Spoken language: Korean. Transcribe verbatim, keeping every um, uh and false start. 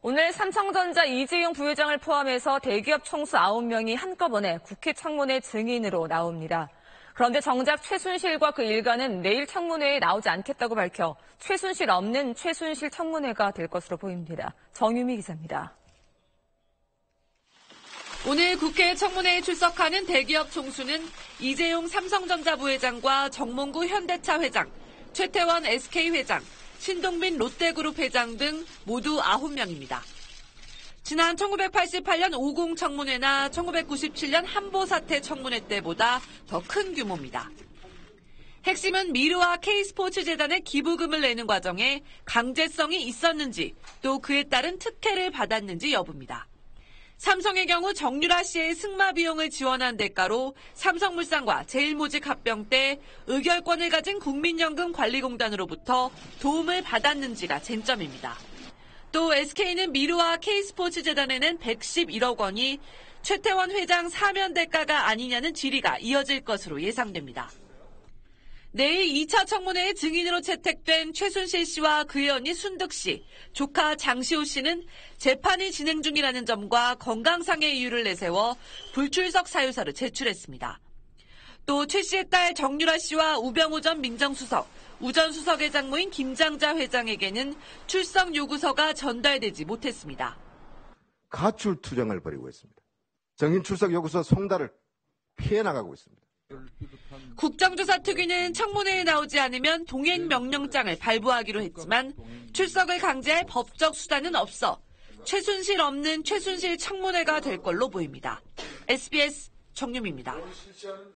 오늘 삼성전자 이재용 부회장을 포함해서 대기업 총수 아홉 명이 한꺼번에 국회 청문회 증인으로 나옵니다. 그런데 정작 최순실과 그 일가는 내일 청문회에 나오지 않겠다고 밝혀 최순실 없는 최순실 청문회가 될 것으로 보입니다. 정유미 기자입니다. 오늘 국회 청문회에 출석하는 대기업 총수는 이재용 삼성전자 부회장과 정몽구 현대차 회장, 최태원 에스케이 회장, 신동빈 롯데그룹 회장 등 모두 아홉 명입니다. 지난 천구백팔십팔 년 오공 청문회나 천구백구십칠 년 한보 사태 청문회 때보다 더 큰 규모입니다. 핵심은 미르와 K스포츠재단에 기부금을 내는 과정에 강제성이 있었는지 또 그에 따른 특혜를 받았는지 여부입니다. 삼성의 경우 정유라 씨의 승마 비용을 지원한 대가로 삼성물산과 제일모직 합병 때 의결권을 가진 국민연금관리공단으로부터 도움을 받았는지가 쟁점입니다. 또 에스케이는 미르와 K스포츠재단에는 백십일억 원이 최태원 회장 사면 대가가 아니냐는 질의가 이어질 것으로 예상됩니다. 내일 이 차 청문회에 증인으로 채택된 최순실 씨와 그의 언니 순득 씨, 조카 장시호 씨는 재판이 진행 중이라는 점과 건강상의 이유를 내세워 불출석 사유서를 제출했습니다. 또 최 씨의 딸 정유라 씨와 우병우 전 민정수석, 우 전 수석의 장모인 김장자 회장에게는 출석 요구서가 전달되지 못했습니다. 가출 투쟁을 벌이고 있습니다. 증인 출석 요구서 송달을 피해 나가고 있습니다. 국정조사 특위는 청문회에 나오지 않으면 동행 명령장을 발부하기로 했지만 출석을 강제할 법적 수단은 없어 최순실 없는 최순실 청문회가 될 걸로 보입니다. 에스비에스 정유미입니다.